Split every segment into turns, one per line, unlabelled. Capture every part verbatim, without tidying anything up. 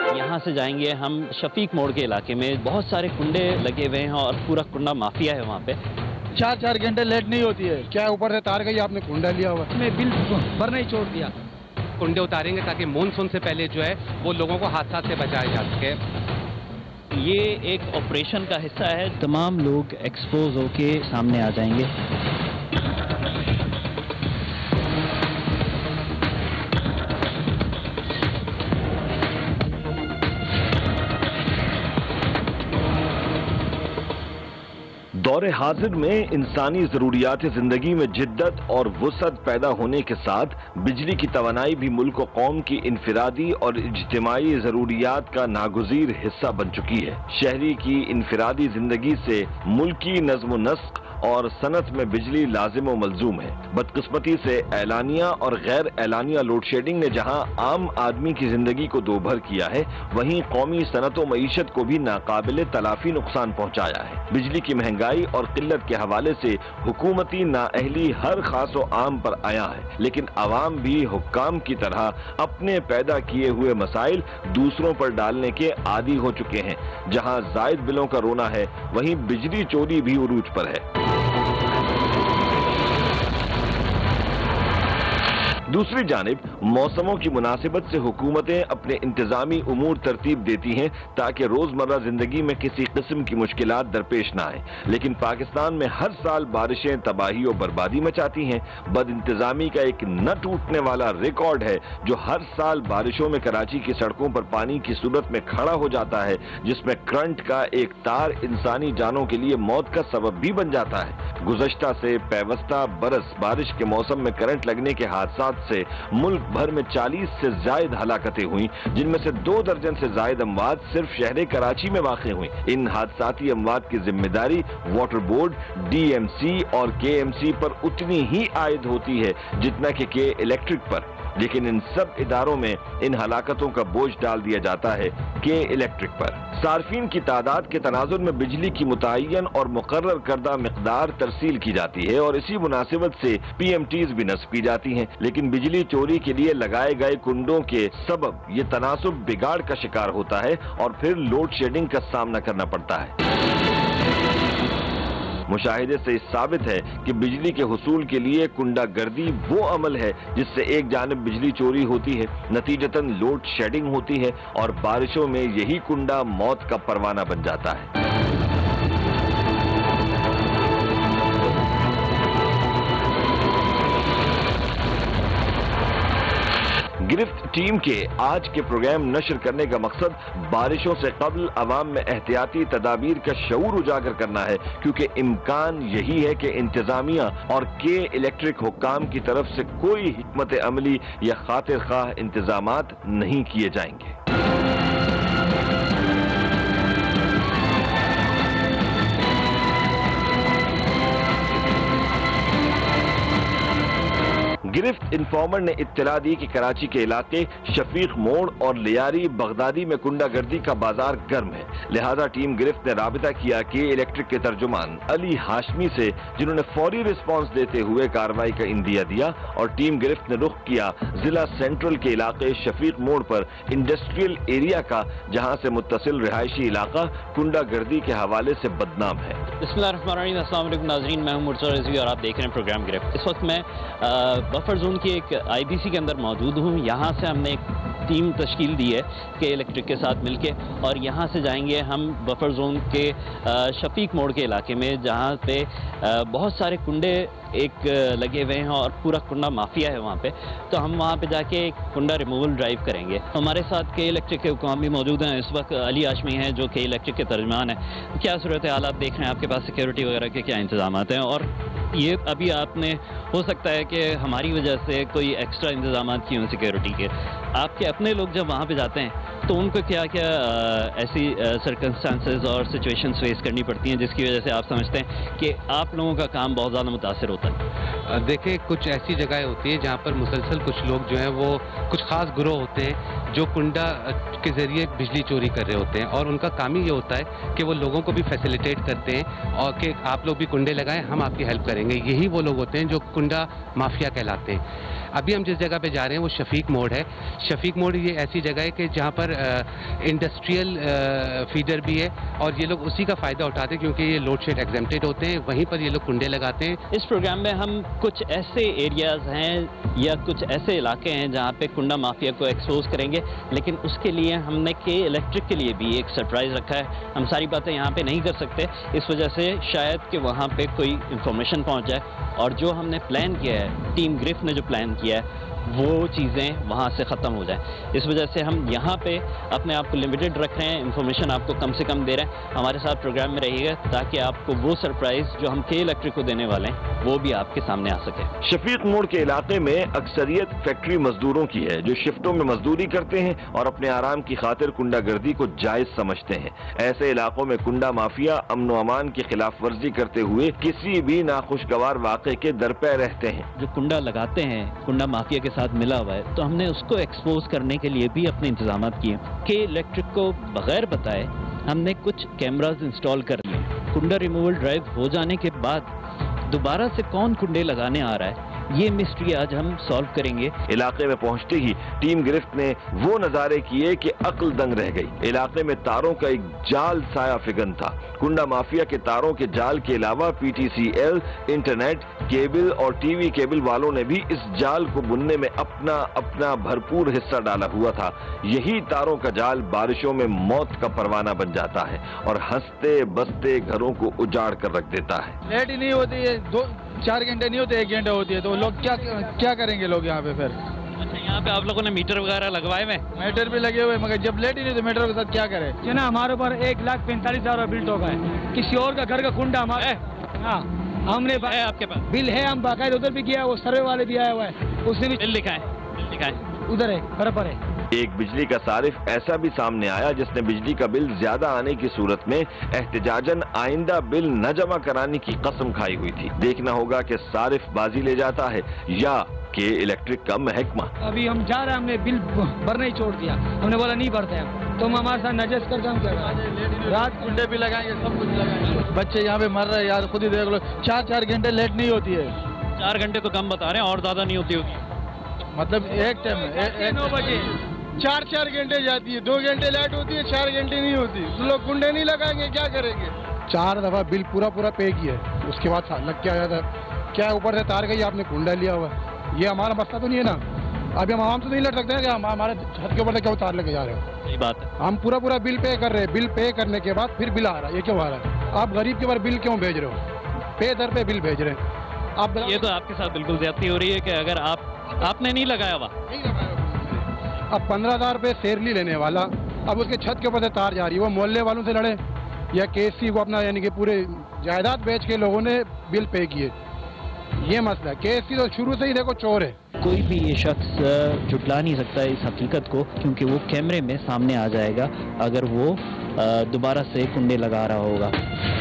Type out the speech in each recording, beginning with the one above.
यहाँ से जाएंगे हम शफीक मोड़ के इलाके में, बहुत सारे कुंडे लगे हुए हैं और पूरा कुंडा माफिया है वहाँ पे।
चार चार घंटे लेट नहीं होती है, क्या ऊपर से तार गई आपने कुंडा लिया हुआ,
मैं बिल भरना ही छोड़ दिया। कुंडे उतारेंगे ताकि मानसून से पहले जो है वो लोगों को हादसा से बचाया जा सके।
ये एक ऑपरेशन का हिस्सा है, तमाम लोग एक्सपोज होके सामने आ जाएंगे।
दौरे हाजिर में इंसानी ज़रूरियात ज़िंदगी में जिद्दत और वुसअत पैदा होने के साथ बिजली की तवानाई भी मुल्क व कौम की इनफरादी और इज्तिमाई ज़रूरियात का नागुज़ीर हिस्सा बन चुकी है। शहरी की इनफरादी ज़िंदगी से मुल्की नज़्म व नस्क और सनत में बिजली लाजिम व मलजूम है। बदकिस्मती से एलानिया और गैर एलानिया लोड शेडिंग ने जहां आम आदमी की जिंदगी को दोभर किया है, वहीं कौमी सनत व मईशत को भी नाकाबिले तलाफी नुकसान पहुंचाया है। बिजली की महंगाई और किल्लत के हवाले से हुकूमती नाअहली हर खास व आम पर आया है, लेकिन अवाम भी हुक्काम की तरह अपने पैदा किए हुए मसाइल दूसरों पर डालने के आदी हो चुके हैं। जहां जायद बिलों का रोना है, वहीं बिजली चोरी भी उरूज पर है। दूसरी जानिब मौसमों की मुनासिबत से हुकूमतें अपने इंतजामी उमूर तरतीब देती हैं ताकि रोजमर्रा जिंदगी में किसी किस्म की मुश्किलात दरपेश ना आए, लेकिन पाकिस्तान में हर साल बारिशें तबाही और बर्बादी मचाती हैं। बद इंतजामी का एक न टूटने वाला रिकॉर्ड है जो हर साल बारिशों में कराची की सड़कों पर पानी की सूरत में खड़ा हो जाता है, जिसमें करंट का एक तार इंसानी जानों के लिए मौत का सबब भी बन जाता है। गुज़श्ता से पैवस्ता बरस बारिश के मौसम में करंट लगने के हादसात से मुल्क भर में चालीस से जायद हलाकतें हुई, जिनमें से दो दर्जन से जायद अमवात सिर्फ शहर कराची में वाक़ हुई। इन हादसाती अमवात की जिम्मेदारी water board, D M C और के एम सी पर उतनी ही आयद होती है जितना कि के इलेक्ट्रिक पर, लेकिन इन सब इदारों में इन हलाकतों का बोझ डाल दिया जाता है के इलेक्ट्रिक पर। सार्फिन की तादाद के तनाजुर में बिजली की मुतय्यन और मुकर्रर करदा मिकदार तरसील की जाती है और इसी मुनासिबत से पी एम टीज भी नस्ब की जाती हैं, लेकिन बिजली चोरी के लिए लगाए गए कुंडों के सबब ये तनासुब बिगाड़ का शिकार होता है और फिर लोड शेडिंग का सामना करना पड़ता है। मुशाहिदे से साबित है कि बिजली के हुसूल के लिए कुंडा गर्दी वो अमल है जिससे एक जानिब बिजली चोरी होती है, नतीजतन लोड शेडिंग होती है और बारिशों में यही कुंडा मौत का परवाना बन जाता है। गिरफ्त टीम के आज के प्रोग्राम नशर करने का मकसद बारिशों से कबल अवाम में एहतियाती तदाबीर का शऊर उजागर करना है, क्योंकि इम्कान यही है कि इंतजामिया और के इलेक्ट्रिक हुक्काम की तरफ से कोई हिकमत अमली या खातिर खाह इंतजामात नहीं किए जाएंगे। गिरफ्त इन्फॉर्मर ने इत्तला दी कि कराची के इलाके शफीक मोड़ और लियारी बगदादी में कुंडागर्दी का बाजार गर्म है, लिहाजा टीम गिरफ्त ने राबिता किया कि इलेक्ट्रिक के तर्जुमान अली हाशमी से, जिन्होंने फौरी रिस्पांस देते हुए कार्रवाई का इंदिया दिया और टीम गिरफ्त ने रुख किया जिला सेंट्रल के इलाके शफीक मोड़ पर इंडस्ट्रियल एरिया का, जहां से मुत्तसिल रिहायशी इलाका कुंडागर्दी के हवाले से बदनाम है।
बिस्मिल्लाहिर्रहमानिर्रहीम, अस्सलाम वालेकुम नाज़रीन, मैं हूं मुर्तज़ा रिज़वी और आप देख रहे हैं प्रोग्राम गिरफ्त। इस वक्त मैं बफर जोन की एक आई बी सी के अंदर मौजूद हूँ। यहाँ से हमने एक टीम तश्कील दी है के इलेक्ट्रिक के साथ मिलके, और यहाँ से जाएंगे हम बफर जोन के शफीक मोड़ के इलाके में, जहाँ पे बहुत सारे कुंडे एक लगे हुए हैं और पूरा कुंडा माफिया है वहाँ पे। तो हम वहाँ पे जाके एक कुंडा रिमूवल ड्राइव करेंगे। हमारे साथ के इलेक्ट्रिक के हुक्काम भी मौजूद हैं। इस वक्त अली हाशमी हैं जो के इलेक्ट्रिक के तर्जमान हैं। क्या सूरत हाल आप देख रहे हैं, आपके पास सिक्योरिटी वगैरह के क्या इंतजाम हैं, और ये अभी आपने हो सकता है कि हमारी वजह से कोई एक्स्ट्रा इंतजाम किए हों सिक्योरिटी के, आपके अपने लोग जब वहाँ पे जाते हैं तो उनको क्या क्या ऐसी सर्कमस्टांसेस और सिचुएशंस फेस करनी पड़ती हैं जिसकी वजह से आप समझते हैं कि आप लोगों का काम बहुत ज़्यादा मुतासर होता है?
देखिए, कुछ ऐसी जगह होती है जहाँ पर मुसलसल कुछ लोग जो हैं वो कुछ खास ग्रोह होते हैं जो कुंडा के ज़रिए बिजली चोरी कर रहे होते हैं, और उनका काम ही ये होता है कि वो लोगों को भी फैसिलिटेट करते हैं और कि आप लोग भी कुंडे लगाएं, हम आपकी हेल्प करेंगे। यही वो लोग होते हैं जो कुंडा माफिया कहलाते हैं। अभी हम जिस जगह पे जा रहे हैं वो शफीक मोड़ है। شفیق موڑ یہ ایسی جگہ ہے کہ جہاں پر انڈسٹریل فیڈر بھی ہے اور یہ لوگ اسی کا فائدہ اٹھاتے ہیں کیونکہ یہ لوڈ شیڈ ایگزمپٹڈ ہوتے ہیں, وہیں پر یہ لوگ کنڈے لگاتے ہیں.
اس پروگرام میں ہم کچھ ایسے ایریاز ہیں یا کچھ ایسے علاقے ہیں جہاں پہ کنڈا مافیا کو ایکسپوز کریں گے, لیکن اس کے لیے ہم نے کے الیکٹرک کے لیے بھی ایک سرپرائز رکھا ہے. ہم ساری باتیں یہاں پہ نہیں کر سکتے اس وجہ سے شاید کہ وہاں پہ کوئی انفارمیشن پہنچ جائے, اور جو ہم نے پلان کیا ہے, ٹیم گرفٹ نے جو پلان کیا ہے, وہ چیزیں وہاں سے ختم ہو جائیں. اس وجہ سے ہم یہاں پہ اپنے آپ کو لمیٹڈ رکھ رہے ہیں, انفارمیشن آپ کو کم سے کم دے رہے ہیں. ہمارے ساتھ پروگرام میں رہیے گا تاکہ آپ کو وہ سرپرائز جو ہم کے الیکٹرک کو دینے والے ہیں وہ بھی آپ کے سامنے آ سکے.
شفیق موڑ کے علاقے میں اکثریت فیکٹری مزدوروں کی ہے جو شفٹوں میں مزدوری کرتے ہیں اور اپنے آرام کی خاطر کنڈا گردی کو جائز سمجھتے ہیں. ایسے علاقوں میں کنڈا مافیا امن و امان کی خلاف ورزی کرتے ہوئے کسی بھی ناخوشگوار واقعے کے درپے رہتے ہیں.
جو کنڈا لگاتے ہیں کنڈا مافیا کے ساتھ ملا ہوا ہے, تو ہم نے اس کو ایکسپوز کرنے کے لیے بھی اپنے انتظامات کیے. کہ الیکٹرک کو بغیر بتائے ہم نے کچھ کیمراز انسٹال کر لیے. کنڈا ریموول ڈرائیو ہو جانے کے بعد دوبارہ سے کون کنڈے لگانے آ رہا ہے, یہ مسٹری آج ہم سالو کریں گے.
علاقے میں پہنچتے ہی ٹیم گرفت نے وہ نظارے کیے کہ عقل دنگ رہ گئی. علاقے میں تاروں کا ایک جال سایہ فگن تھا. کنڈا مافیا کے تاروں کے جال کے علاوہ P T C L, internet cable اور ٹی وی کیبل والوں نے بھی اس جال کو بننے میں اپنا اپنا بھرپور حصہ ڈالا ہوا تھا. یہی تاروں کا جال بارشوں میں موت کا پروانہ بن جاتا ہے اور ہنستے بستے گھروں کو اجاڑ کر رکھ دیتا ہے.
لیٹ ہی نہیں ہوتی ہے, دو چار گھنٹے نہیں ہوتے, ایک گھنٹے ہوتی ہے, تو لوگ کیا کیا کریں گے لوگ یہاں پہ پھر؟
اچھا, یہاں پہ آپ لوگوں نے میٹر وغیرہ لگوائے ہوئے؟
میٹر بھی لگے ہوئے, مگر جب لیٹ ہی نہیں تو میٹر کے ساتھ کیا کرے؟
جو نا ہمارے اوپر ایک لاکھ پینتالیس ہزار بل ٹوکا ہے. کسی اور کا گھر کا کنڈا ہمارا, ہاں ہم نے
آپ کے پاس
بل ہے, ہم باقاعدہ ادھر بھی کیا, وہ سروے والے بھی آیا ہوا ہے, اس نے بھی
بل لکھا ہے, بل لکھا ہے
ادھر ہے برابر ہے.
ایک بجلی کا صارف ایسا بھی سامنے آیا جس نے بجلی کا بل زیادہ آنے کی صورت میں احتجاجاً آئندہ بل نہ جمع کرانے کی قسم کھائی ہوئی تھی. دیکھنا ہوگا کہ صارف بازی لے جاتا ہے یا کہ الیکٹرک کا محکمہ.
ابھی ہم جا رہے ہیں, ہم نے بل بھرنا ہی چھوڑ دیا, ہم نے بولا نہیں بھرتے ہم, تو ہم ہمارے ساتھ نجس کر کے ہم کیا کریں,
رات کنڈے بھی لگائیں گے, سب کچھ لگائیں گے. بچے یہاں پہ مر رہے ہیں یار, خود ہی دیکھ لو, چار چار گھنٹے لیٹ نہیں ہوتی ہے.
چار گھنٹے تو کم بتا رہے ہیں, اور زیادہ نہیں ہوتی ہوگی.
مطلب ایک ٹائم میں
نو بجے
چار چار گھنٹے جاتی ہے, دو گھنٹے لیٹ ہوتی ہے, چار گھنٹے نہیں ہوتی. تو لوگ کنڈے نہیں لگائیں گے, کیا کریں گے؟ چار دفعہ بل پورا پورا پے کیا ہے, اس کے بعد لگ کے آیا تھا. کیا اوپر سے تار گئی, آپ نے کنڈا لیا ہوا ہے, یہ ہمارا مسئلہ تو نہیں ہے نا. ابھی ہم عوام سے نہیں لڑ سکتے ہیں کہ ہم ہمارے چھت کے اوپر سے کیا تار لے کے جا رہے ہیں.
صحیح بات ہے,
ہم پورا پورا بل پے کر رہے ہیں, بل پے کرنے کے بعد پھر بل آ رہا ہے. یہ کیوں آ رہا ہے؟ آپ غریب کے اوپر بل کیوں بھیج رہے ہو؟ پے در پہ بل بھیج رہے ہیں آپ.
یہ تو آپ کے ساتھ بالکل زیادتی ہو رہی ہے کہ اگر آپ آپ نے نہیں لگایا ہوا.
اب پندرہ ہزار روپے سیرلی لینے والا, اب اس کے چھت کے اوپر سے تار جا رہی ہے, وہ محلے والوں سے لڑے یا کے سی کو اپنا یعنی کہ پورے جائیداد بیچ کے لوگوں نے بل پے کیے. یہ مسئلہ کے سی تو شروع سے ہی دیکھو چور ہے.
کوئی بھی یہ شخص جھٹلا نہیں سکتا اس حقیقت کو, کیونکہ وہ کیمرے میں سامنے آ جائے گا اگر وہ دوبارہ سے کنڈے لگا رہا ہوگا.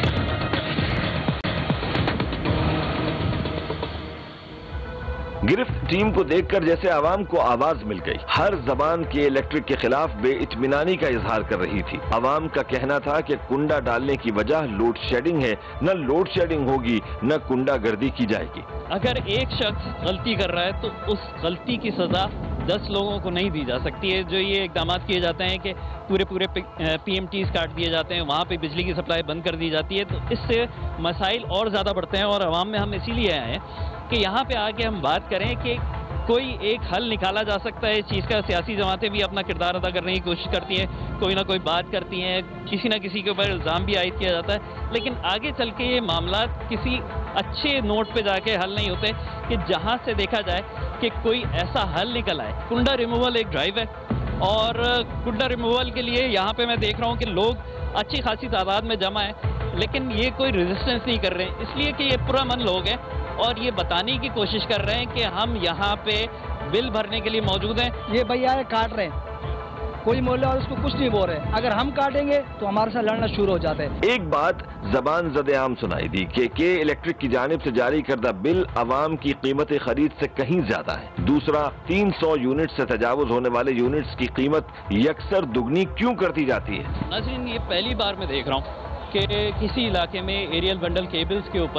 گرفت ٹیم کو دیکھ کر جیسے عوام کو آواز مل گئی. ہر زبان کے الیکٹرک کے خلاف بے اطمینانی کا اظہار کر رہی تھی. عوام کا کہنا تھا کہ کنڈا ڈالنے کی وجہ لوڈ شیڈنگ ہے, نہ لوڈ شیڈنگ ہوگی نہ کنڈا گردی کی جائے گی.
اگر ایک شخص غلطی کر رہا ہے تو اس غلطی کی سزا دس لوگوں کو نہیں دی جا سکتی ہے. جو یہ اقدامات کیے جاتے ہیں کہ پورے پورے پی ایم ٹیز کاٹ دیے جاتے ہیں, وہاں پہ بجلی کی سپلائی بند کر دی جاتی ہے, تو اس سے مسائل اور زیادہ بڑھتے ہیں. اور عوام میں ہم اسی لیے آئے ہیں کہ یہاں پہ آ کے ہم بات کریں کہ کوئی ایک حل نکالا جا سکتا ہے اس چیز کا. سیاسی جماعتیں بھی اپنا کردار ادا کرنے کی کوشش کرتی ہیں, کوئی نہ کوئی بات کرتی ہیں, کسی نہ کسی کے اوپر الزام بھی عائد کیا جاتا ہے, لیکن آگے چل کے یہ معاملات کسی اچھے نوٹ پہ جا کے حل نہیں ہوتے کہ جہاں سے دیکھا جائے کہ کوئی ایسا حل نکل آئے. کنڈا ریموول ایک ڈرائیو ہے, اور کنڈا ریموول کے لیے یہاں پہ میں دیکھ رہا ہوں کہ لوگ اچھی خاصی تعداد میں جمع ہیں, لیکن یہ کوئی ریزسٹنس نہیں کر رہے ہیں, اس لیے کہ یہ پرامن لوگ ہیں اور یہ بتانے کی کوشش کر رہے ہیں کہ ہم یہاں پہ بل بھرنے کے لیے موجود ہیں.
یہ بھیا کاٹ رہے ہیں, کوئی محلہ اور اس کو کچھ نہیں بول رہے, اگر ہم کاٹیں گے تو ہمارے ساتھ لڑنا شروع ہو جاتا ہے.
ایک بات زبان زد عام سنائی دی کہ کے الیکٹرک کی جانب سے جاری کردہ بل عوام کی قیمت خرید سے کہیں زیادہ ہے. دوسرا, تین سو یونٹ سے تجاوز ہونے والے یونٹس کی قیمت یکسر دگنی کیوں کرتی جاتی ہے؟
ناظرین, یہ پہلی بار میں دیکھ رہا ہوں کہ کسی علاقے میں ایریل بنڈل کیبلز کے اوپر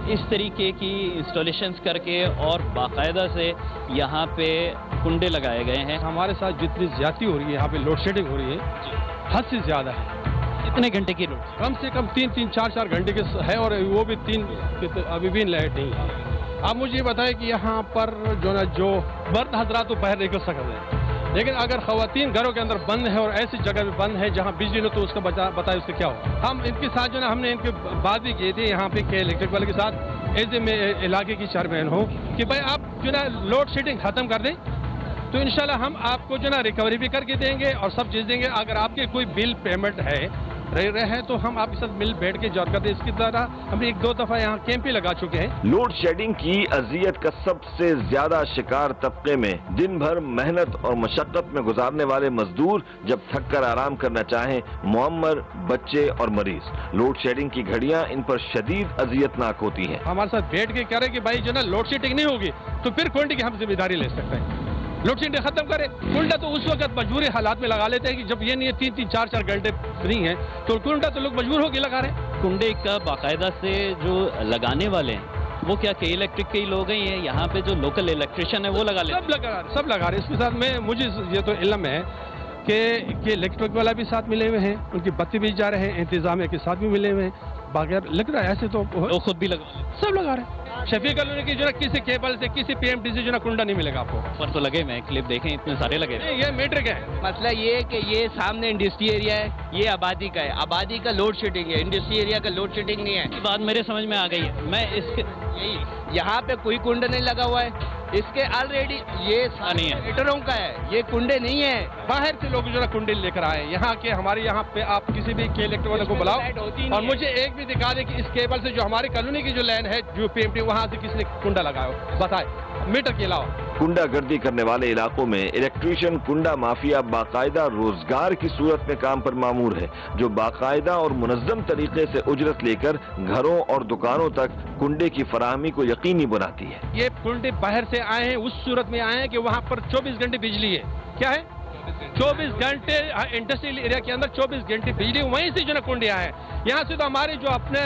اس طریقے کی انسٹالیشنز کر کے اور باقاعدہ سے یہاں پہ کنڈے لگائے گئے ہیں.
ہمارے ساتھ جتنی زیادتی ہو رہی ہے یہاں پہ لوڈ شیڈنگ ہو رہی ہے حد سے زیادہ ہے.
کتنے گھنٹے کی لوڈ؟
کم سے کم تین تین چار چار گھنٹے کے ہے اور وہ بھی تین ابھی بھی لائٹ نہیں ہے. آپ مجھے یہ بتائیں کہ یہاں پر جو نا جو مرد حضرات تو باہر نکل سکتے ہیں لیکن اگر خواتین گھروں کے اندر بند ہے اور ایسی جگہ بھی بند ہے جہاں بجلی نہ تو اس کا بتائے اس کا کیا ہو. ہم ان کے ساتھ جو نا ہم نے ان کی بات بھی کی تھی یہاں پہ کہ الیکٹرک والے کے ساتھ ایسے میں علاقے کی چیئرمین ہوں کہ بھائی آپ جو نا لوڈ شیڈنگ ختم کر دیں تو انشاءاللہ ہم آپ کو جو نا ریکوری بھی کر کے دیں گے اور سب چیز دیں گے. اگر آپ کے کوئی بل پیمنٹ ہے رہ رہے ہیں تو ہم آپ کے ساتھ مل بیٹھ کے جواب کرتے ہیں. اس کی طرح ہم نے ایک دو دفعہ یہاں کیمپ بھی لگا چکے ہیں.
لوڈ شیڈنگ کی اذیت کا سب سے زیادہ شکار طبقے میں دن بھر محنت اور مشقت میں گزارنے والے مزدور جب تھک کر آرام کرنا چاہیں معمر، بچے اور مریض. لوڈ شیڈنگ کی گھڑیاں ان پر شدید اذیت ناک ہوتی ہیں.
ہمارے ساتھ بیٹھ کے کہہ رہے کہ بھائی جو نا لوڈ شیڈنگ نہیں ہوگی تو پھر کونڈی کی ہم ذمہ داری لے سکتے ہیں. لوڈ شیڈنگ ختم کرے. کنڈا تو اس وقت مجبوری حالات میں لگا لیتے ہیں کہ جب یہ نہیں ہے تین تین چار چار گھنٹے فری ہیں تو کنڈا تو لوگ مجبور ہو کے لگا رہے ہیں.
کنڈے کا باقاعدہ سے جو لگانے والے ہیں وہ کیا کہ الیکٹرک کے ہی لوگ ہیں یہاں پہ جو لوکل الیکٹریشین ہے وہ لگا لیتے ہیں؟
سب لگا رہے سب لگا رہے اس کے ساتھ میں مجھے یہ تو علم ہے کہ الیکٹرک والا بھی ساتھ ملے ہوئے ہیں ان کی بتی بھی جا رہے ہیں انتظامیہ کے ساتھ بھی ملے ہوئے ہیں. باقی لگ رہا ہے ایسے تو
وہ خود بھی لگا
سب لگا رہے ہیں. شفیق کالونی کی جو نا کسی کیبل سے کسی پی ایم ڈی سے جو نا کنڈا نہیں ملے گا آپ کو.
پر تو لگے میں کلپ دیکھیں اتنے سارے لگے.
یہ میٹر کیا ہے
مسئلہ یہ ہے کہ یہ سامنے انڈسٹری ایریا ہے یہ آبادی کا ہے. آبادی کا لوڈ شیڈنگ ہے انڈسٹری ایریا کا لوڈ شیڈنگ نہیں ہے.
بات میرے سمجھ میں آ گئی ہے. میں اس کے
یہی یہاں پہ کوئی کنڈا نہیں لگا ہوا ہے. اس کے آلریڈی یہ
نہیں ہے
میٹروں کا ہے یہ کنڈے نہیں ہے.
باہر سے لوگ جو نا کنڈے لے کر آئے یہاں کے ہمارے یہاں پہ آپ کسی بھی الیکٹرک والے کو بلاؤ اور مجھے ایک بھی دکھا دے کہ اس کیبل سے جو ہماری کالونی کی جو لائن ہے جو پی ایم ٹی وہاں سے کسی نے کنڈا لگایا ہو بتائے میٹر کے علاوہ.
کنڈا گردی کرنے والے علاقوں میں الیکٹریشین کنڈا مافیا باقاعدہ روزگار کی صورت میں کام پر معمور ہے جو باقاعدہ اور منظم طریقے سے اجرت لے کر گھروں اور دکانوں تک کنڈے کی فراہمی کو یقینی بناتی ہے.
یہ کنڈے باہر سے آئے ہیں اس صورت میں آئے ہیں کہ وہاں پر چوبیس گھنٹے بجلی ہے. کیا ہے چوبیس گھنٹے انڈسٹریل ایریا کے اندر چوبیس گھنٹے بجلی وہیں سے جو نا کنڈے آئے ہیں. یہاں سے تو ہماری جو اپنے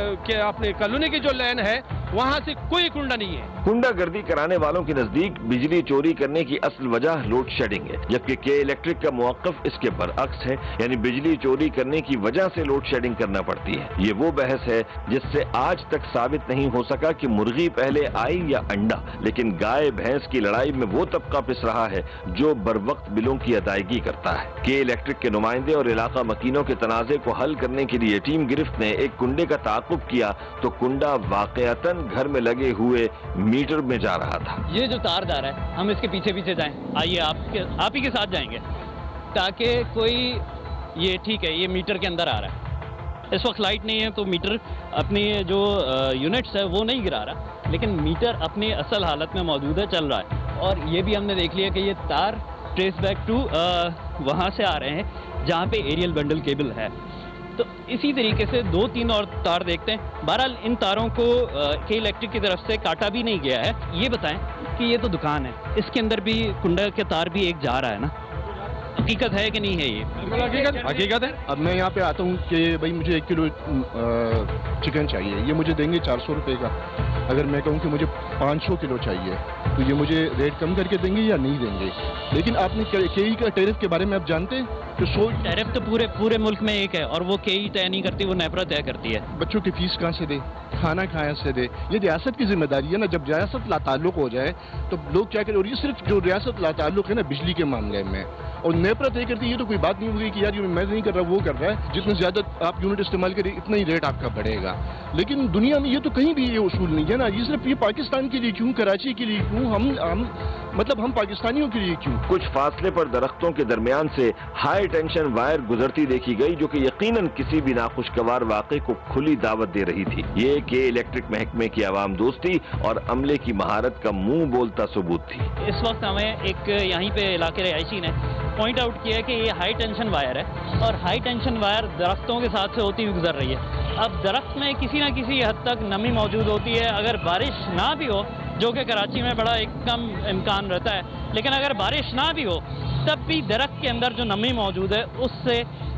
اپنے کالونی کی جو لائن ہے وہاں سے کوئی کنڈا نہیں ہے.
کنڈا گردی کرانے والوں کے نزدیک بجلی چوری کرنے کی اصل وجہ لوڈ شیڈنگ ہے جبکہ کے الیکٹرک کا موقف اس کے برعکس ہے یعنی بجلی چوری کرنے کی وجہ سے لوڈ شیڈنگ کرنا پڑتی ہے. یہ وہ بحث ہے جس سے آج تک ثابت نہیں ہو سکا کہ مرغی پہلے آئی یا انڈا لیکن گائے بھینس کی لڑائی میں وہ طبقہ پس رہا ہے جو بر وقت بلوں کی ادائیگی کرتا ہے. کے الیکٹرک کے نمائندے اور علاقہ مکینوں کے تنازع کو حل کرنے کے لیے ٹیم گرفت نے ایک کنڈے کا تعاقب کیا تو کنڈا واقعتاً گھر میں لگے ہوئے میٹر میں جا رہا تھا.
یہ جو تار دار ہے ہم اس کے پیچھے پیچھے جائیں. آئیے آپ کے آپ ہی کے ساتھ جائیں گے تاکہ کوئی یہ ٹھیک ہے یہ میٹر کے اندر آ رہا ہے. اس وقت لائٹ نہیں ہے تو میٹر اپنی جو یونٹس ہے وہ نہیں گرا رہا لیکن میٹر اپنی اصل حالت میں موجود ہے چل رہا ہے. اور یہ بھی ہم نے دیکھ لیا کہ یہ تار ٹریس بیک ٹو وہاں سے آ رہے ہیں جہاں پہ ایریل بنڈل کیبل ہے. تو اسی طریقے سے دو تین اور تار دیکھتے ہیں. بہرحال ان تاروں کو کے الیکٹرک کی طرف سے کاٹا بھی نہیں گیا ہے. یہ بتائیں کہ یہ تو دکان ہے اس کے اندر بھی کنڈا کے تار بھی ایک جا رہا ہے نا حقیقت ہے کہ نہیں ہے؟ یہ
حقیقت حقیقت ہے.
اب میں یہاں پہ آتا ہوں کہ بھائی مجھے ایک کلو چکن چاہیے یہ مجھے دیں گے چار سو روپے کا. اگر میں کہوں کہ مجھے پانچ سو کلو چاہیے تو یہ مجھے ریٹ کم کر کے دیں گے یا نہیں دیں گے. لیکن آپ نے کے ای کا ٹیرف کے بارے میں آپ جانتے ہیں کہ سو
ٹیرف تو پورے پورے ملک میں ایک ہے اور وہ کے ای طے نہیں کرتی وہ نیپرا طے کرتی ہے.
بچوں کی فیس کہاں سے دے کھانا کہاں سے دے یہ ریاست کی ذمہ داری ہے نا. جب ریاست لا تعلق ہو جائے تو لوگ کیا کریں. اور یہ صرف جو ریاست لا تعلق ہے نا بجلی کے معاملے میں اور نیپرا طے کرتی ہے یہ تو کوئی بات نہیں ہوگی کہ یار یہ میں نہیں کر رہا وہ کر رہا ہے. جتنا زیادہ آپ یونٹ استعمال کریں اتنا ہی ریٹ آپ کا بڑھے گا. لیکن دنیا میں یہ تو کہیں بھی یہ اصول نہیں ہے نا. یہ صرف یہ پاکستان کے لیے کیوں کراچی کے لیے کیوں ہم ہم مطلب ہم پاکستانیوں کے لیے کیوں.
کچھ فاصلے پر درختوں کے درمیان سے ہائی ٹینشن وائر گزرتی دیکھی گئی جو کہ یقیناً کسی بھی ناخوشگوار واقعے کو کھلی دعوت دے رہی تھی. یہ کہ الیکٹرک محکمے کی عوام دوستی اور عملے کی مہارت کا منہ بولتا ثبوت تھی.
اس وقت ہمیں ایک یہیں پہ علاقے رہائشی نے پوائنٹ آؤٹ کیا کہ یہ ہائی ٹینشن وائر ہے اور ہائی ٹینشن وائر درختوں کے ساتھ سے ہوتی ہوئی گزر رہی ہے. اب درخت میں کسی نہ کسی حد تک نمی موجود ہوتی ہے. اگر بارش نہ بھی ہو جو کہ کراچی میں بڑا ایک کم امکان رہتا ہے لیکن اگر بارش نہ بھی ہو تب بھی درخت کے اندر جو نمی موجود ہے اس سے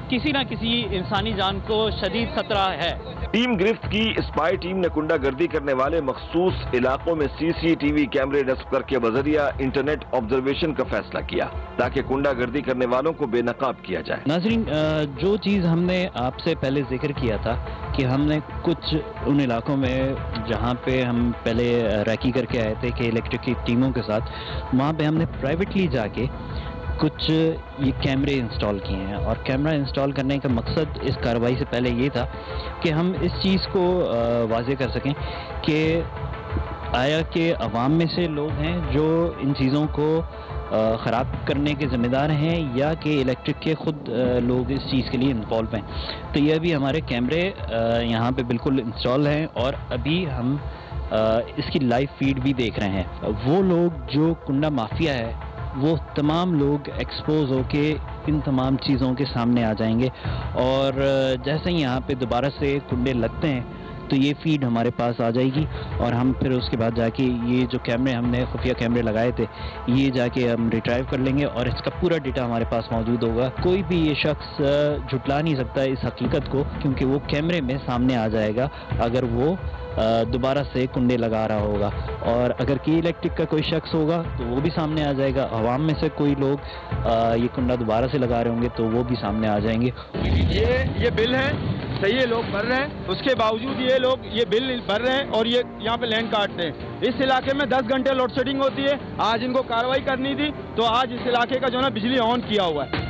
किसी ना किसी इंसानी जान को शदीद खतरा है।
टीम गिरफ्त की स्पाई टीम ने कुंडा गर्दी करने वाले मखसूस इलाकों में सी सी टी वी कैमरे नस्ब करके बजरिया इंटरनेट ऑब्जर्वेशन का फैसला किया ताकि कुंडा गर्दी करने वालों को बेनकाब किया जाए।
नाजरीन, जो चीज़ हमने आपसे पहले जिक्र किया था कि हमने कुछ उन इलाकों में जहाँ पे हम पहले रैकी करके आए थे कि इलेक्ट्रिक की टीमों के साथ, वहाँ पे हमने प्राइवेटली जाके कुछ ये कैमरे इंस्टॉल किए हैं। और कैमरा इंस्टॉल करने का मकसद इस कार्रवाई से पहले ये था कि हम इस चीज़ को वाज़ेह कर सकें कि आया कि अवाम में से लोग हैं जो इन चीज़ों को ख़राब करने के ज़िम्मेदार हैं या कि इलेक्ट्रिक के ख़ुद लोग इस चीज़ के लिए इन्वॉल्व हैं। तो ये अभी हमारे कैमरे यहाँ पे बिल्कुल इंस्टॉल हैं और अभी हम इसकी लाइव फीड भी देख रहे हैं। वो लोग जो कुंडा माफिया है वो तमाम लोग एक्सपोज होके इन तमाम चीज़ों के सामने आ जाएंगे और जैसे ही यहाँ पे दोबारा से कुंडे लगते हैं तो ये फीड हमारे पास आ जाएगी और हम फिर उसके बाद जाके ये जो कैमरे हमने खुफिया कैमरे लगाए थे ये जाके हम रिट्राइव कर लेंगे और इसका पूरा डेटा हमारे पास मौजूद होगा। कोई भी ये शख्स झुटला नहीं सकता इस हकीकत को, क्योंकि वो कैमरे में सामने आ जाएगा अगर वो दोबारा से कुंडे लगा रहा होगा। और अगर की इलेक्ट्रिक का कोई शख्स होगा तो वो भी सामने आ जाएगा। अवाम में से कोई लोग ये कुंडा दोबारा से लगा रहे होंगे तो वो भी सामने आ जाएंगे।
ये ये बिल है, सही है, लोग भर रहे हैं, उसके बावजूद ये लोग ये बिल भर रहे हैं और ये यहाँ पे लैंड काटते हैं। इस इलाके में दस घंटे लोड शेडिंग होती है। आज इनको कार्रवाई करनी थी तो आज इस इलाके का जो है ना बिजली ऑन किया हुआ है।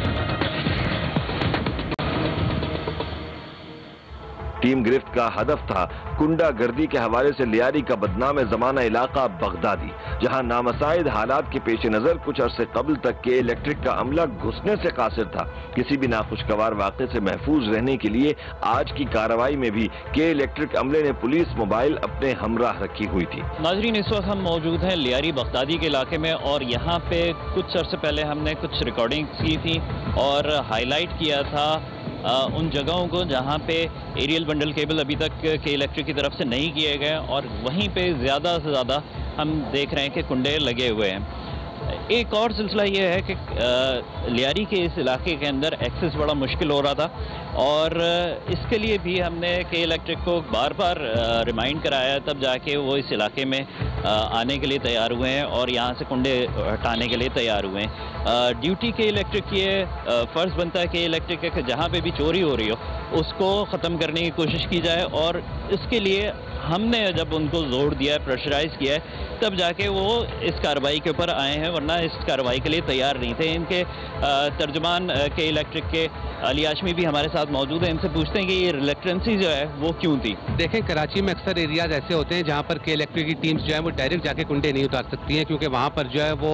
टीम गिरफ्त का हदफ था कुंडा गर्दी के हवाले से लियारी का बदनाम जमाना इलाका बगदादी, जहां नामसाइद हालात के पेश नजर कुछ अरसे कबल तक के इलेक्ट्रिक का अमला घुसने से कासिर था। किसी भी नाखुशगवार वाक़े से महफूज रहने के लिए आज की कार्रवाई में भी के इलेक्ट्रिक अमले ने पुलिस मोबाइल अपने हमराह रखी हुई थी।
नाजरीन, इस वक्त हम मौजूद हैं लियारी बगदादी के इलाके में और यहाँ पे कुछ अरसे पहले हमने कुछ रिकॉर्डिंग्स की थी और हाईलाइट किया था आ, उन जगहों को जहाँ पे एरियल बंडल केबल अभी तक के इलेक्ट्रिक की तरफ से नहीं किए गए और वहीं पे ज़्यादा से ज़्यादा हम देख रहे हैं कि कुंडे लगे हुए हैं। एक और सिलसिला ये है कि लियारी के इस इलाके के अंदर एक्सेस बड़ा मुश्किल हो रहा था और इसके लिए भी हमने के इलेक्ट्रिक को बार बार रिमाइंड कराया, तब जाके वो इस इलाके में आने के लिए तैयार हुए हैं और यहाँ से कुंडे हटाने के लिए तैयार हुए हैं। ड्यूटी के इलेक्ट्रिक की फ़र्ज़ बनता है कि इलेक्ट्रिक के जहाँ पे भी चोरी हो रही हो उसको ख़त्म करने की कोशिश की जाए और इसके लिए हमने जब उनको जोर दिया है, प्रेशराइज किया है, तब जाके वो इस कार्रवाई के ऊपर आए हैं, वरना इस कार्रवाई के लिए तैयार नहीं थे। इनके तर्जमान के इलेक्ट्रिक के अली हाशमी भी हमारे साथ मौजूद हैं। इनसे पूछते हैं कि ये रिलेक्टेंसी जो है वो क्यों थी।
देखें, कराची में अक्सर एरियाज ऐसे होते हैं जहाँ पर के इलेक्ट्रिक की टीम्स जो है वो डायरेक्ट जाके कुंडे नहीं उतार सकती हैं, क्योंकि वहाँ पर जो है वो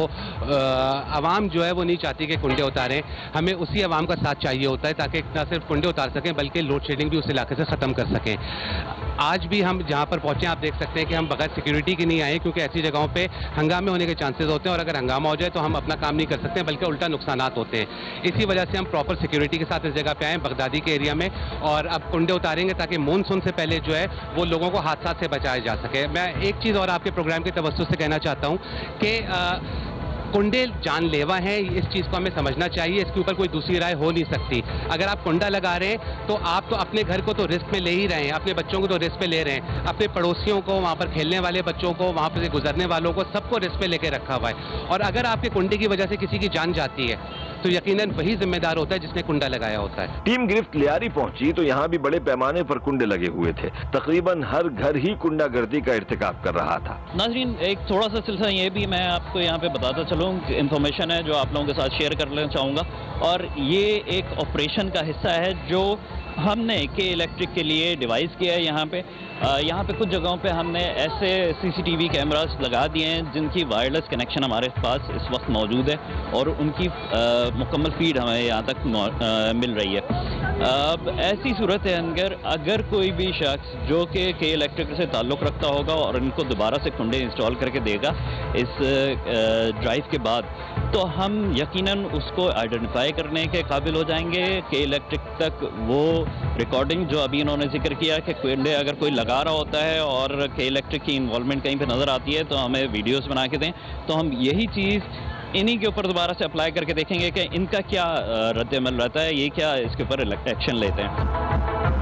आवाम जो है वो नहीं चाहती कि कुंडे उतारें। हमें उसी आवाम का साथ चाहिए होता है ताकि न सिर्फ कुंडे उतार सकें बल्कि लोड शेडिंग भी उस इलाके से ख़त्म कर सकें। आज भी हम जहाँ पर पहुँचे आप देख सकते हैं कि हम बगैर सिक्योरिटी के नहीं आए, क्योंकि ऐसी जगहों पे हंगामे होने के चांसेस होते हैं और अगर हंगामा हो जाए तो हम अपना काम नहीं कर सकते बल्कि उल्टा नुकसानात होते हैं। इसी वजह से हम प्रॉपर सिक्योरिटी के साथ इस जगह पे आए बगदादी के एरिया में और अब कुंडे उतारेंगे ताकि मानसून से पहले जो है वो लोगों को हादसा से बचाया जा सके। मैं एक चीज़ और आपके प्रोग्राम के तवज्जुह से कहना चाहता हूँ कि कुंडे जानलेवा हैं, इस चीज़ को हमें समझना चाहिए। इसके ऊपर कोई दूसरी राय हो नहीं सकती। अगर आप कुंडा लगा रहे हैं तो आप तो अपने घर को तो रिस्क में ले ही रहे हैं, अपने बच्चों को तो रिस्क में ले रहे हैं, अपने पड़ोसियों को, वहाँ पर खेलने वाले बच्चों को, वहाँ पर से गुजरने वालों को, सबको रिस्क में लेके रखा हुआ है। और अगर आपके कुंडे की वजह से किसी की जान जाती है तो यकीनन वही जिम्मेदार होता है जिसने कुंडा लगाया होता है।
टीम गिरफ्त लियारी पहुंची तो यहाँ भी बड़े पैमाने पर कुंडे लगे हुए थे। तकरीबन हर घर ही कुंडा गर्दी का इर्तिकाब कर रहा था।
नाजरीन, एक थोड़ा सा सिलसिला ये भी मैं आपको यहाँ पे बताता चलूँ, इंफॉर्मेशन है जो आप लोगों के साथ शेयर कर लेना चाहूँगा और ये एक ऑपरेशन का हिस्सा है जो हमने के इलेक्ट्रिक के लिए डिवाइस किया है। यहाँ पे यहाँ पे कुछ जगहों पे हमने ऐसे सीसीटीवी कैमरास लगा दिए हैं जिनकी वायरलेस कनेक्शन हमारे पास इस वक्त मौजूद है और उनकी मुकम्मल फीड हमें यहाँ तक मिल रही है। अब ऐसी सूरत है अंदर अगर कोई भी शख्स जो कि के इलेक्ट्रिक से ताल्लुक़ रखता होगा और इनको दोबारा से कुंडे इंस्टॉल करके देगा इस ड्राइव के बाद, तो हम यकीनन उसको आइडेंटिफाई करने के काबिल हो जाएंगे। के इलेक्ट्रिक तक वो रिकॉर्डिंग जो अभी इन्होंने जिक्र किया कि कुंडे अगर कोई लगा रहा होता है और के इलेक्ट्रिक की इन्वॉल्वमेंट कहीं पे नज़र आती है तो हमें वीडियोस बना के दें, तो हम यही चीज़ इन्हीं के ऊपर दोबारा से अप्लाई करके देखेंगे कि इनका क्या रद्द अमल रहता है, ये क्या इसके ऊपर एक्शन लेते हैं।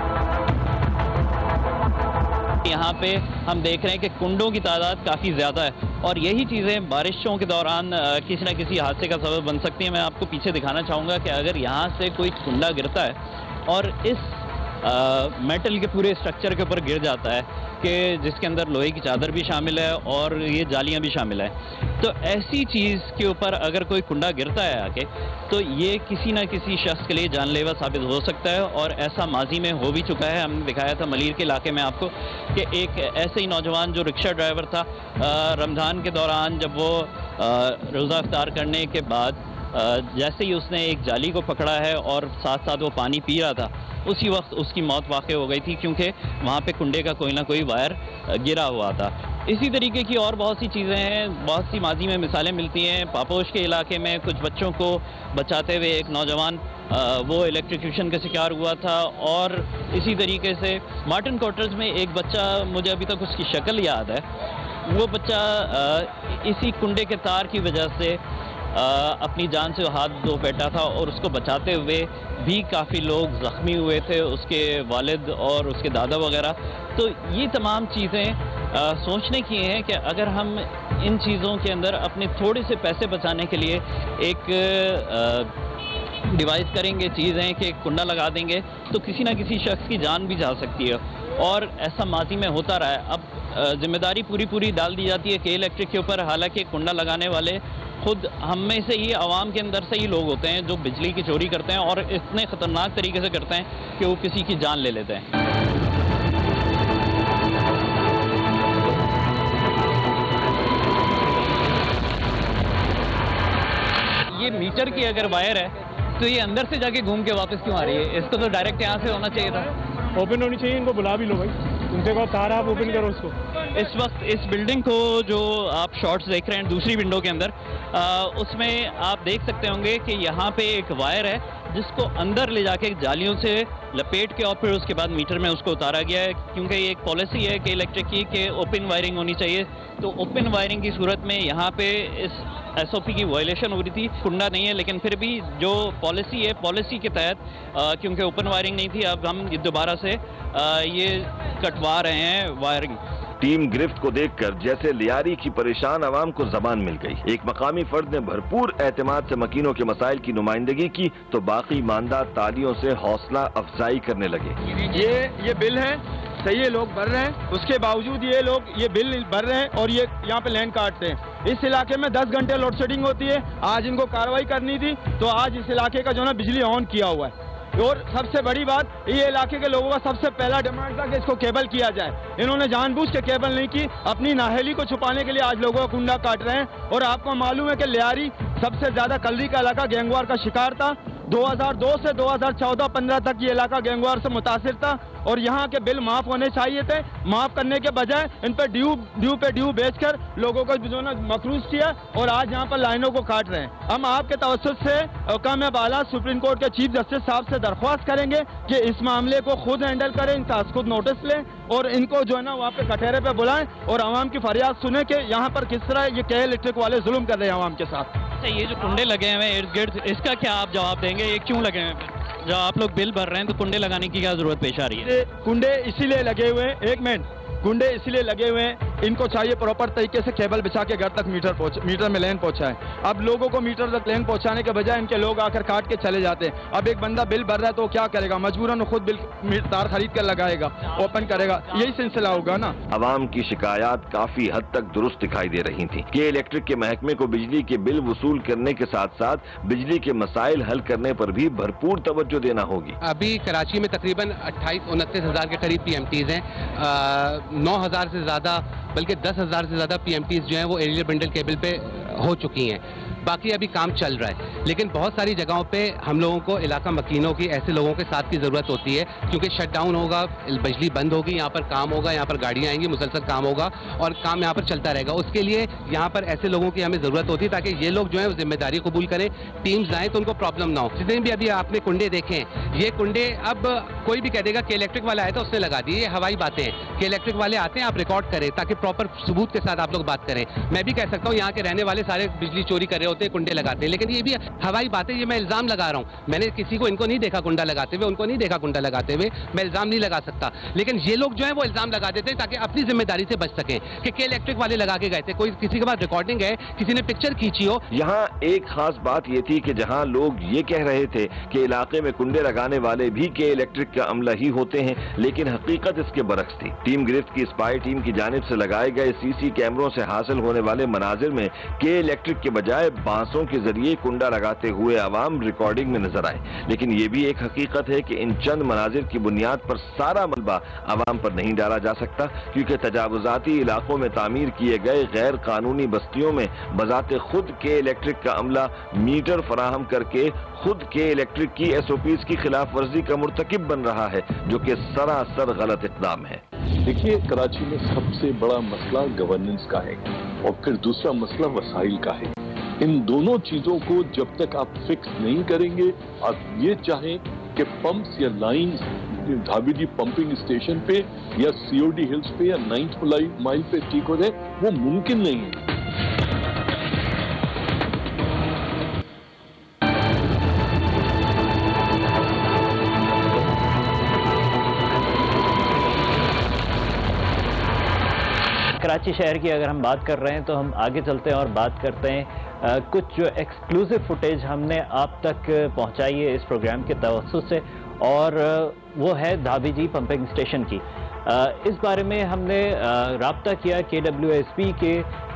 यहाँ पे हम देख रहे हैं कि कुंडों की तादाद काफ़ी ज़्यादा है और यही चीज़ें बारिशों के दौरान किसी न किसी हादसे का सबब बन सकती हैं। मैं आपको पीछे दिखाना चाहूँगा कि अगर यहाँ से कोई कुंडा गिरता है और इस आ, मेटल के पूरे स्ट्रक्चर के ऊपर गिर जाता है कि जिसके अंदर लोहे की चादर भी शामिल है और ये जालियाँ भी शामिल है, तो ऐसी चीज़ के ऊपर अगर कोई कुंडा गिरता है आके तो ये किसी न किसी शख्स के लिए जानलेवा साबित हो सकता है और ऐसा माजी में हो भी चुका है। हमने दिखाया था मलीर के इलाके में आपको कि एक ऐसे ही नौजवान जो रिक्शा ड्राइवर था, रमज़ान के दौरान जब वो रोज़ा इफ्तार करने के बाद जैसे ही उसने एक जाली को पकड़ा है और साथ साथ वो पानी पी रहा था, उसी वक्त उसकी मौत वाक़ हो गई थी क्योंकि वहाँ पे कुंडे का कोई ना कोई वायर गिरा हुआ था। इसी तरीके की और बहुत सी चीज़ें हैं, बहुत सी माजी में मिसालें मिलती हैं। पापोश के इलाके में कुछ बच्चों को बचाते हुए एक नौजवान वो इलेक्ट्रिक्यूशन का शिकार हुआ था और इसी तरीके से मार्टिन क्वार्टर्स में एक बच्चा, मुझे अभी तक उसकी शक्ल याद है, वो बच्चा इसी कुंडे के तार की वजह से आ, अपनी जान से हाथ धो बैठा था और उसको बचाते हुए भी काफ़ी लोग ज़ख्मी हुए थे, उसके वालिद और उसके दादा वगैरह। तो ये तमाम चीज़ें सोचने की हैं कि अगर हम इन चीज़ों के अंदर अपने थोड़े से पैसे बचाने के लिए एक डिवाइस करेंगे, चीज़ें कि कुंडा लगा देंगे तो किसी ना किसी शख्स की जान भी जा सकती है और ऐसा माजी में होता रहा है। अब जिम्मेदारी पूरी पूरी डाल दी जाती है के इलेक्ट्रिक के ऊपर, हालांकि कुंडा लगाने वाले खुद हम में से ही, आवाम के अंदर से ही लोग होते हैं जो बिजली की चोरी करते हैं और इतने ख़तरनाक तरीके से करते हैं कि वो किसी की जान ले लेते हैं। ये मीटर की अगर वायर है तो ये अंदर से जाके घूम के वापस क्यों आ रही है? इसको तो डायरेक्ट यहाँ से होना चाहिए था।
ओपन होनी चाहिए, इनको बुला भी लो भाई, उनसे कहो तार आप ओपन करो उसको।
इस वक्त इस बिल्डिंग को जो आप शॉट्स देख रहे हैं दूसरी विंडो के अंदर, आ, उसमें आप देख सकते होंगे कि यहाँ पे एक वायर है जिसको अंदर ले जाके जालियों से लपेट के और फिर उसके बाद मीटर में उसको उतारा गया है, क्योंकि ये एक पॉलिसी है कि इलेक्ट्रिक की कि ओपन वायरिंग होनी चाहिए। तो ओपन वायरिंग की सूरत में यहाँ पे इस एस ओ पी की वायलेशन हो रही थी। कुंडा नहीं है लेकिन फिर भी जो पॉलिसी है, पॉलिसी के तहत क्योंकि ओपन वायरिंग नहीं थी, अब हम दोबारा से आ, ये कटवा रहे हैं वायरिंग।
टीम गिरफ्त को देखकर जैसे लियारी की परेशान आवाम को जबान मिल गई। एक मकामी फर्द ने भरपूर एतमाद से मकीनों के मसाइल की नुमाइंदगी की तो बाकी ईमानदार तालियों से हौसला अफजाई करने लगे।
ये ये बिल है, सही है, लोग भर रहे हैं, उसके बावजूद ये लोग ये बिल भर रहे हैं और ये यहाँ पे लाइन काटते हैं। इस इलाके में दस घंटे लोड शेडिंग होती है। आज इनको कार्रवाई करनी थी तो आज इस इलाके का जो है बिजली ऑन किया हुआ है। और सबसे बड़ी बात, ये इलाके के लोगों का सबसे पहला डिमांड था कि इसको केबल किया जाए। इन्होंने जानबूझ के केबल नहीं की, अपनी नाहेली को छुपाने के लिए आज लोगों का कुंडा काट रहे हैं। और आपको मालूम है कि लियारी सबसे ज्यादा कल्दी का इलाका गैंगवार का शिकार था। दो हज़ार दो से दो हज़ार चौदह पंद्रह तक ये इलाका गैंगवार से मुतासिर था और यहाँ के बिल माफ होने चाहिए थे। माफ करने के बजाय इन पर ड्यू ड्यू पे ड्यू बेचकर लोगों को जो है मकरूज किया और आज यहाँ पर लाइनों को काट रहे हैं। हम आपके तवज्जुह से हुक्म बाला सुप्रीम कोर्ट के चीफ जस्टिस साहब से दरख्वास्त करेंगे कि इस मामले को खुद हैंडल करें, इनका खुद नोटिस लें और इनको जो है ना वहाँ पे कटहरे पे बुलाएं और आवाम की फरियाद सुने कि यहाँ पर किस तरह ये के इलेक्ट्रिक वाले जुल्म कर रहे हैं आवाम के साथ।
ये जो कुंडे लगे हुए हैं इर्द गिर्द, इसका क्या आप जवाब देंगे? ये क्यों लगे हुए हैं? जब आप लोग बिल भर रहे हैं तो कुंडे लगाने की क्या जरूरत पेश आ रही है?
कुंडे इसीलिए लगे हुए हैं, एक मिनट, कुंडे इसीलिए लगे हुए हैं, इनको चाहिए प्रॉपर तरीके से केबल बिछा के घर तक मीटर पहुंच मीटर में लाइन पहुंचाएं। अब लोगों को मीटर तक लाइन पहुंचाने के बजाय इनके लोग आकर काट के चले जाते हैं। अब एक बंदा बिल भर रहा है तो क्या करेगा? मजबूरन खुद बिल तार खरीद कर लगाएगा, ओपन करेगा, यही सिलसिला होगा ना।
आवाम की शिकायत काफी हद तक दुरुस्त दिखाई दे रही थी कि इलेक्ट्रिक के महकमे को बिजली के बिल वसूल करने के साथ साथ बिजली के मसाइल हल करने पर भी भरपूर तवज्जो देना होगी।
अभी कराची में तकरीबन अट्ठाईस उनतीस हजार के करीब पी एम टीज हैं, नौ हजार से ज्यादा बल्कि दस हजार से ज्यादा पी एम टीज जो हैं वो एरियल बंडल केबल पे हो चुकी हैं। बाकी अभी काम चल रहा है, लेकिन बहुत सारी जगहों पे हम लोगों को इलाका मकीनों की, ऐसे लोगों के साथ की ज़रूरत होती है क्योंकि शट डाउन होगा, बिजली बंद होगी, यहाँ पर काम होगा, यहाँ पर गाड़ियाँ आएंगी, मुसलसल काम होगा और काम यहाँ पर चलता रहेगा। उसके लिए यहाँ पर ऐसे लोगों की हमें ज़रूरत होती है ताकि ये लोग जो है जिम्मेदारी कबूल करें, टीम्स आएँ तो उनको प्रॉब्लम ना हो। जितने भी अभी आपने कुंडे देखें, ये कुंडे अब कोई भी कह देगा कि इलेक्ट्रिक वाला आया था उसने लगा दिए, ये हवाई बातें हैं कि इलेक्ट्रिक वाले आते हैं, आप रिकॉर्ड करें ताकि प्रॉपर सबूत के साथ आप लोग बात करें। मैं भी कह सकता हूँ यहाँ के रहने वाले پہ سارے بجلی چوری کر رہے ہوتے ہیں, کنڈے لگاتے ہیں. لیکن یہ بھی ہوائی بات ہے, یہ میں الزام لگا رہا ہوں. میں نے کسی کو ان کو نہیں دیکھا کنڈا لگاتے ہوئے, ان کو نہیں دیکھا کنڈا لگاتے ہوئے, میں الزام نہیں لگا سکتا. لیکن یہ لوگ جو ہیں وہ الزام لگا دیتے ہیں تاکہ اپنی ذمہ داری سے بچ سکیں کہ کے الیکٹرک والے لگا کے گئے تھے. کوئی کسی کے پاس ریکارڈنگ ہے, کسی نے پکچر کھینچی ہو.
یہاں ایک خاص بات یہ تھی کہ جہاں لوگ یہ کہہ رہے تھے کہ علاقے میں کنڈے لگانے والے بھی کے الیکٹرک کا عملہ ہی ہوتے ہیں, لیکن حقیقت اس کے برعکس تھی. ٹیم گرفت کی اسپائی ٹیم کی جانب سے لگائے گئے سی سی کیمروں سے حاصل ہونے والے مناظر میں کے الیکٹرک کے بجائے بانسوں کے ذریعے کنڈا لگاتے ہوئے عوام ریکارڈنگ میں نظر آئے. لیکن یہ بھی ایک حقیقت ہے کہ ان چند مناظر کی بنیاد پر سارا ملبہ عوام پر نہیں ڈالا جا سکتا, کیونکہ تجاوزاتی علاقوں میں تعمیر کیے گئے غیر قانونی بستیوں میں بذات خود کے الیکٹرک کا عملہ میٹر فراہم کر کے خود کے الیکٹرک کی ایس او پیز کی خلاف ورزی کا مرتکب بن رہا ہے, جو کہ سراسر غلط اقدام ہے.
دیکھیے, کراچی میں سب سے بڑا مسئلہ گورننس کا ہے اور پھر دوسرا مسئلہ وسائل کا ہے. ان دونوں چیزوں کو جب تک آپ فکس نہیں کریں گے, آپ یہ چاہیں کہ پمپس یا lines Dhabeji pumping station پہ یا سی او ڈی ہلز پہ یا نائنتھ مائل پہ ٹھیک ہو جائے, وہ ممکن نہیں ہے.
کراچی شہر کی اگر ہم بات کر رہے ہیں تو ہم آگے چلتے ہیں اور بات کرتے ہیں کچھ جو ایکسکلوزیو فوٹیج ہم نے آپ تک پہنچائی ہے اس پروگرام کے توسط سے, اور وہ ہے دھابی جی پمپنگ اسٹیشن کی. اس بارے میں ہم نے رابطہ کیا کے ڈبلیو ایس پی کے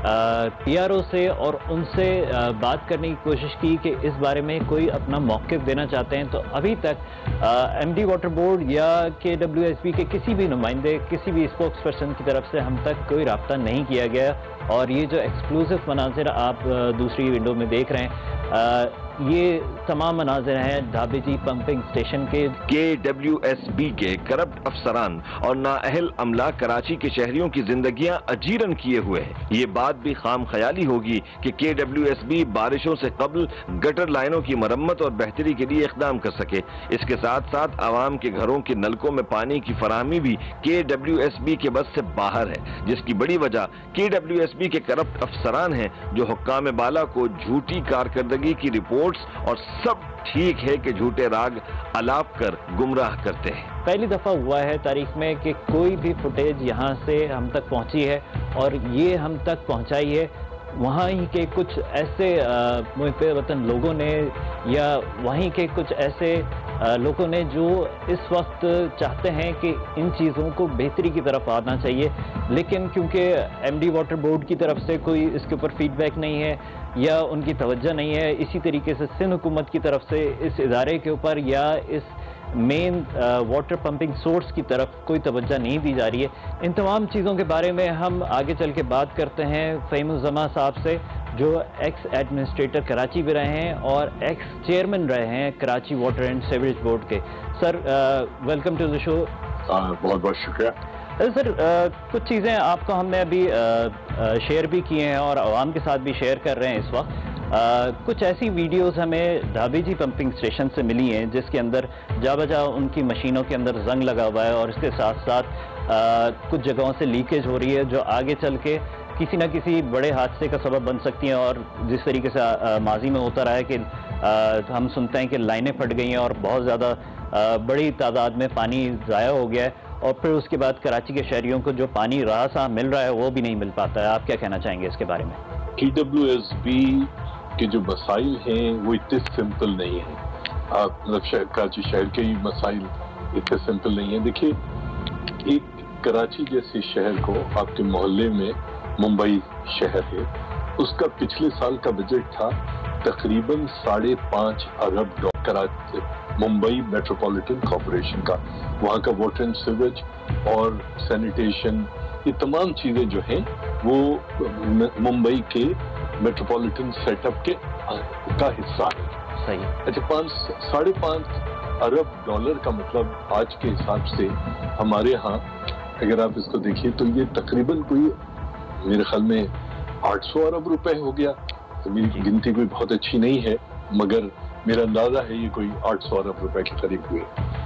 پی آر او سے اور ان سے بات کرنے کی کوشش کی کہ اس بارے میں کوئی اپنا موقف دینا چاہتے ہیں. تو ابھی تک ایم ڈی واٹر بورڈ یا کے ڈبلیو ایس پی کے کسی بھی نمائندے, کسی بھی اسپوکس پرسن کی طرف سے ہم تک کوئی رابطہ نہیں کیا گیا. اور یہ جو ایکسکلوزیو مناظر آپ دوسری ونڈو میں دیکھ رہے ہیں, یہ تمام مناظر ہیں دھابی جی پمپنگ اسٹیشن کے.
کے ڈبلیو ایس بی کے کرپٹ افسران اور نااہل عملہ کراچی کے شہریوں کی زندگیاں اجیرن کیے ہوئے ہیں. یہ بات بھی خام خیالی ہوگی کہ کے ڈبلیو ایس بی بارشوں سے قبل گٹر لائنوں کی مرمت اور بہتری کے لیے اقدام کر سکے. اس کے ساتھ ساتھ عوام کے گھروں کے نلکوں میں پانی کی فراہمی بھی کے ڈبلیو ایس بی کے بس سے باہر ہے, جس کی بڑی وجہ کے ڈبلیو ایس بی کے کرپٹ افسران ہیں جو حکام بالا کو جھوٹی کارکردگی کی رپورٹس اور سب ٹھیک ہے کہ جھوٹے راگ الاپ کر گمراہ کرتے ہیں.
پہلی دفعہ ہوا ہے تاریخ میں کہ کوئی بھی فوٹیج یہاں سے ہم تک پہنچی ہے, اور یہ ہم تک پہنچائی ہے وہاں ہی کے کچھ ایسے محب وطن لوگوں نے یا وہیں کے کچھ ایسے لوگوں نے جو اس وقت چاہتے ہیں کہ ان چیزوں کو بہتری کی طرف آنا چاہیے, لیکن کیونکہ ایم ڈی واٹر بورڈ کی طرف سے کوئی اس کے اوپر فیڈ بیک نہیں ہے یا ان کی توجہ نہیں ہے, اسی طریقے سے سندھ حکومت کی طرف سے اس ادارے کے اوپر یا اس مین واٹر پمپنگ سورس کی طرف کوئی توجہ نہیں دی جا رہی ہے. ان تمام چیزوں کے بارے میں ہم آگے چل کے بات کرتے ہیں فہیم الزماں صاحب سے, جو ایکس ایڈمنسٹریٹر کراچی بھی رہے ہیں اور ایکس چیئرمین رہے ہیں Karachi water and sewerage board کے. Sir welcome to the show.
بہت بہت شکریہ.
سر کچھ چیزیں آپ کو ہم نے ابھی شیئر بھی کیے ہیں اور عوام کے ساتھ بھی شیئر کر رہے ہیں اس وقت. آ, کچھ ایسی ویڈیوز ہمیں دھابی جی پمپنگ اسٹیشن سے ملی ہیں جس کے اندر جا بجا ان کی مشینوں کے اندر زنگ لگا ہوا ہے, اور اس کے ساتھ ساتھ آ, کچھ جگہوں سے لیکیج ہو رہی ہے جو آگے چل کے کسی نہ کسی بڑے حادثے کا سبب بن سکتی ہیں. اور جس طریقے سے آ, ماضی میں ہوتا رہا ہے کہ آ, ہم سنتے ہیں کہ لائنیں پھٹ گئی ہیں اور بہت زیادہ آ, بڑی تعداد میں پانی ضائع ہو گیا ہے, اور پھر اس کے بعد کراچی کے شہریوں کو جو پانی راہ سا مل رہا ہے وہ بھی نہیں مل پاتا ہے. آپ کیا کہنا چاہیں گے اس کے بارے میں؟
کے ڈبلیو ایس بی کے جو مسائل ہیں وہ اتنے سمپل نہیں ہیں. آپ مطلب کراچی شہر کے ہی مسائل اتنے سمپل نہیں ہیں. دیکھیے, ایک کراچی جیسے شہر کو آپ کے محلے میں ممبئی شہر ہے, اس کا پچھلے سال کا بجٹ تھا تقریباً ساڑھے پانچ ارب ڈالر ممبئی میٹروپولیٹن کارپوریشن کا. وہاں کا واٹر اینڈ سیوریج اور سینیٹیشن, یہ تمام چیزیں جو ہیں وہ ممبئی کے میٹروپولیٹن سیٹ اپ کے کا حصہ ہے.
صحیح.
اچھا, پانچ ساڑھے پانچ ارب ڈالر کا مطلب آج کے حساب سے ہمارے ہاں اگر آپ اس کو دیکھیے تو یہ تقریباً کوئی میرے خیال میں آٹھ سو ارب روپے ہو گیا. میری گنتی کوئی بہت اچھی نہیں ہے مگر میرا اندازہ ہے یہ کوئی آٹھ سو ارب روپے کے قریب ہوئے.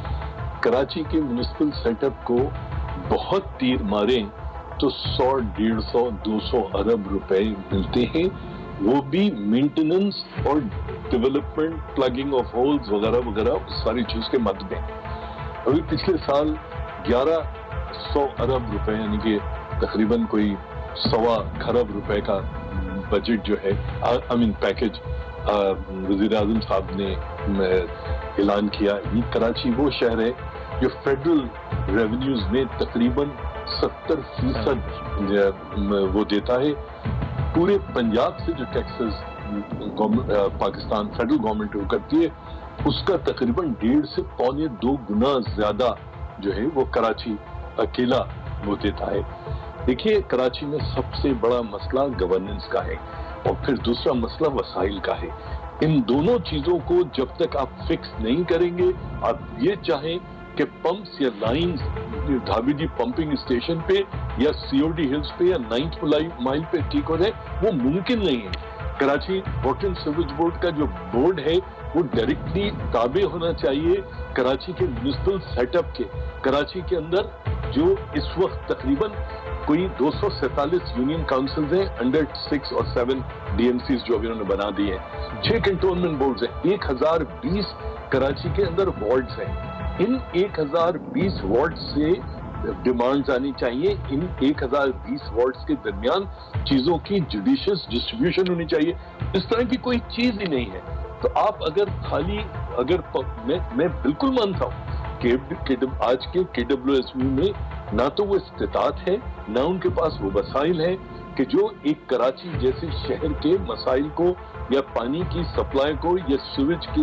کراچی کے میونسپل سیٹ اپ کو بہت تیر مارے تو سو ڈیڑھ سو دو سو ارب روپے ملتے ہیں وہ بھی مینٹیننس اور ڈیولپمنٹ، پلگنگ آف ہولز وغیرہ وغیرہ ساری چیز کے مد میں. ابھی پچھلے سال گیارہ سو ارب روپے یعنی کہ تقریباً کوئی سوا کھرب روپے کا بجٹ جو ہے آئی مین پیکج وزیر اعظم صاحب نے اعلان کیا. یہ کراچی وہ شہر ہے جو فیڈرل ریونیوز میں تقریباً ستر فیصد وہ دیتا ہے. پورے پنجاب سے جو ٹیکسز پاکستان فیڈرل گورنمنٹ وہ کرتی ہے اس کا تقریباً ڈیڑھ سے پونے دو گنا زیادہ جو ہے وہ کراچی اکیلا وہ دیتا ہے. دیکھیے کراچی میں سب سے بڑا مسئلہ گورننس کا ہے اور پھر دوسرا مسئلہ وسائل کا ہے. ان دونوں چیزوں کو جب تک آپ فکس نہیں کریں گے، آپ یہ چاہیں کہ پمپس یا lines Dhabeji pumping station پہ یا سی او ڈی ہلز پہ یا نائنتھ مائل پہ ٹھیک ہو جائے، وہ ممکن نہیں ہے. Karachi water and sewerage board کا جو بورڈ ہے وہ ڈائریکٹلی تابع ہونا چاہیے کراچی کے میونسپل سیٹ اپ کے. کراچی کے اندر جو اس وقت تقریباً کوئی دو سو سینتالیس یونین کاؤنسلز ہیں، انڈر سکس اور سیون ڈی ایم سیز جو ابھی انہوں نے بنا دی ہیں. چھ کنٹونمنٹ بورڈز ہیں، ایک ہزار بیس کراچی کے اندر وارڈز ہیں. ان ایک ہزار بیس وارڈز سے ڈیمانڈز آنی چاہیے. ان ایک ہزار بیس وارڈز کے درمیان چیزوں کی جوڈیشس ڈسٹریبیوشن ہونی چاہیے. اس طرح کی کوئی چیز ہی نہیں ہے. تو آپ اگر خالی اگر میں میں بالکل مانتا ہوں کہ آج کے کے ڈبلیو ایس بی میں نہ تو وہ استطاعت ہے نہ ان کے پاس وہ وسائل ہیں کہ جو ایک کراچی جیسے شہر کے مسائل کو یا پانی کی سپلائی کو یا سیویج کی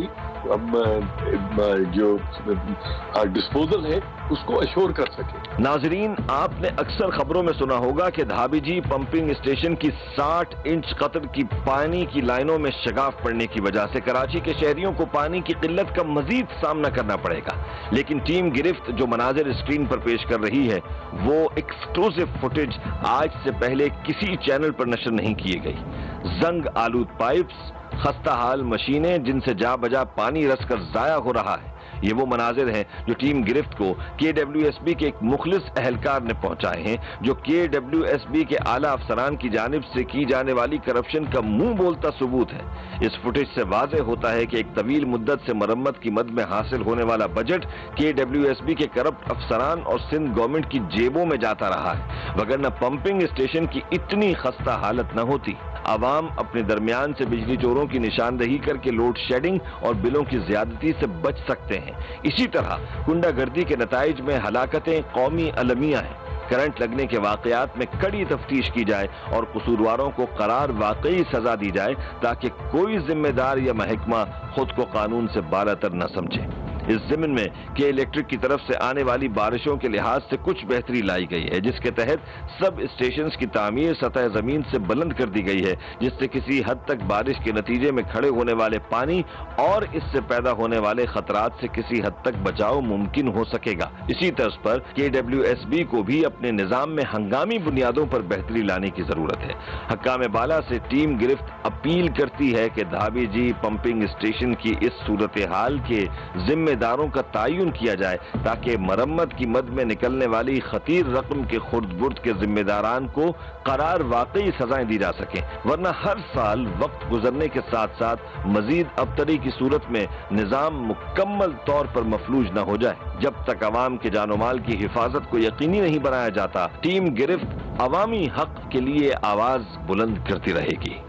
جو ڈسپوزل ہے اس کو ایشور کر سکے.
ناظرین، آپ نے اکثر خبروں میں سنا ہوگا کہ دھابی جی پمپنگ اسٹیشن کی ساٹھ انچ قطر کی پانی کی لائنوں میں شگاف پڑنے کی وجہ سے کراچی کے شہریوں کو پانی کی قلت کا مزید سامنا کرنا پڑے گا. لیکن ٹیم گرفت جو مناظر اسکرین پر پیش کر رہی ہے وہ ایکسکلوسیو فوٹیج آج سے پہلے کسی چینل پر نشر نہیں کی گئی. زنگ آلود پائپس، خستہ حال مشینیں جن سے جا بجا پانی رس کر ضائع ہو رہا ہے، یہ وہ مناظر ہیں جو ٹیم گرفت کو کے ڈبلیو ایس بی کے ایک مخلص اہلکار نے پہنچائے ہیں، جو کے ڈبلیو ایس بی کے اعلیٰ افسران کی جانب سے کی جانے والی کرپشن کا منہ بولتا ثبوت ہے. اس فوٹیج سے واضح ہوتا ہے کہ ایک طویل مدت سے مرمت کی مد میں حاصل ہونے والا بجٹ کے ڈبلیو ایس بی کے کرپٹ افسران اور سندھ گورنمنٹ کی جیبوں میں جاتا رہا ہے، وگرنہ پمپنگ اسٹیشن کی اتنی خستہ حالت نہ ہوتی. عوام اپنے درمیان سے بجلی چوروں کی نشاندہی کر کے لوڈ شیڈنگ اور بلوں کی زیادتی سے بچ سکتے ہیں. اسی طرح کنڈہ گردی کے نتائج میں ہلاکتیں قومی المیہ ہیں. کرنٹ لگنے کے واقعات میں کڑی تفتیش کی جائے اور قصورواروں کو قرار واقعی سزا دی جائے تاکہ کوئی ذمہ دار یا محکمہ خود کو قانون سے بالاتر نہ سمجھے. اس ضمن میں کہ الیکٹرک کی طرف سے آنے والی بارشوں کے لحاظ سے کچھ بہتری لائی گئی ہے، جس کے تحت سب اسٹیشنز کی تعمیر سطح زمین سے بلند کر دی گئی ہے، جس سے کسی حد تک بارش کے نتیجے میں کھڑے ہونے والے پانی اور اس سے پیدا ہونے والے خطرات سے کسی حد تک بچاؤ ممکن ہو سکے گا. اسی طرز پر کے ڈبلیو ایس بی کو بھی اپنے نظام میں ہنگامی بنیادوں پر بہتری لانے کی ضرورت ہے. حکام بالا سے ٹیم گرفت اپیل کرتی ہے کہ دھابی جی پمپنگ اسٹیشن کی اس صورتحال کے ذمہ داروں کا تعین کیا جائے تاکہ مرمت کی مد میں نکلنے والی خطیر رقم کے خرد برد کے ذمہ داران کو قرار واقعی سزائیں دی جا سکیں، ورنہ ہر سال وقت گزرنے کے ساتھ ساتھ مزید ابتری کی صورت میں نظام مکمل طور پر مفلوج نہ ہو جائے. جب تک عوام کے جان و مال کی حفاظت کو یقینی نہیں بنایا جاتا، ٹیم گرفت عوامی حق کے لیے آواز بلند کرتی رہے گی.